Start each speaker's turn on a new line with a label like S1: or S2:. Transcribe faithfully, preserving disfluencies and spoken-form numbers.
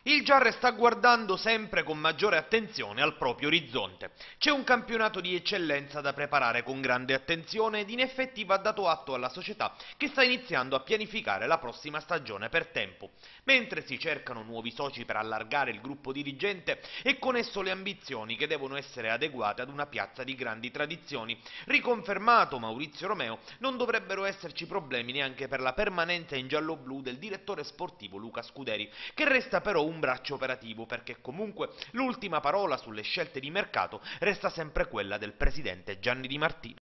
S1: Il Giarre sta guardando sempre con maggiore attenzione al proprio orizzonte. C'è un campionato di eccellenza da preparare con grande attenzione ed in effetti va dato atto alla società che sta iniziando a pianificare la prossima stagione per tempo, mentre si cercano nuovi soci per allargare il gruppo dirigente e con esso le ambizioni che devono essere adeguate ad una piazza di grandi tradizioni. Riconfermato Maurizio Romeo, non dovrebbero esserci problemi neanche per la permanenza in giallo-blu del direttore sportivo Luca Scuderi, che resta però un braccio operativo perché comunque l'ultima parola sulle scelte di mercato resta sempre quella del presidente Gianni Di Martino.